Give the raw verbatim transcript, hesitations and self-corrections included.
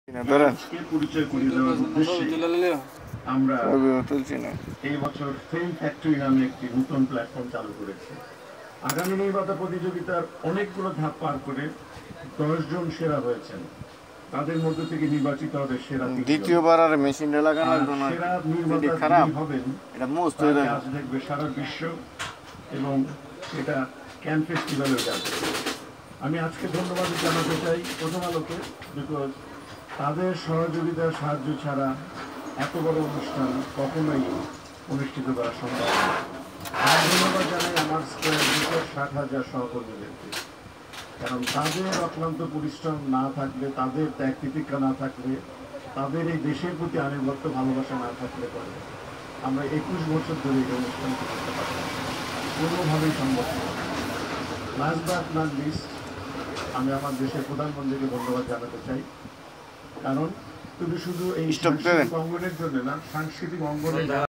পরিচয় করিয়ে দেওয়ার উদ্দেশ্যে আমরা এই বছর ফিল্ম ফ্যাক্টরি নামে একটি নতুন প্ল্যাটফর্ম চালু করেছি। আগামী নির্বাচন প্রতিযোগিতার অনেকগুলো ধাপ পার করে দশ জন সেরা হয়েছেন, তাদের মধ্যে থেকে নির্বাচিত হবে সেরা দ্বিতীয়বার আর মেশিনটা লাগানো লাগবে না, সেরা নির্মাতা খারাপ হবেন। এটা মোস্ট হয়ে যাবে, আজ দেখবে সারা বিশ্ব এবং এটা ক্যান ফেস্টিভ্যালেও যাবে। আমি আজকে ধন্যবাদ জানাতে চাই প্রথম আলোকে, বিকজ তাদের সহযোগিতা সাহায্য ছাড়া এত বড় অনুষ্ঠান কখনোই অনুষ্ঠিত করা সম্ভব না। আর ধন্যবাদ জানাই আমার স্কোয়ার দুশো ষাট হাজার সহকর্মীদেরকে, কারণ তাদের অক্লান্ত পরিশ্রম না থাকলে, তাদের ত্যাগ তিতিক্ষা না থাকলে, তাদের এই দেশের প্রতি আনুগত্য ভালোবাসা না থাকলে পরে আমরা একুশ বছর ধরে এই অনুষ্ঠান করতে পারি কোনোভাবেই সম্ভব নয়। লাস্ট বাট নট লিস্ট, আমি আমার দেশের প্রধানমন্ত্রীকে ধন্যবাদ জানাতে চাই, কারণ তুমি শুধু এই সাংস্কৃতিক অঙ্গনের জন্য না, সাংস্কৃতিক অঙ্গনে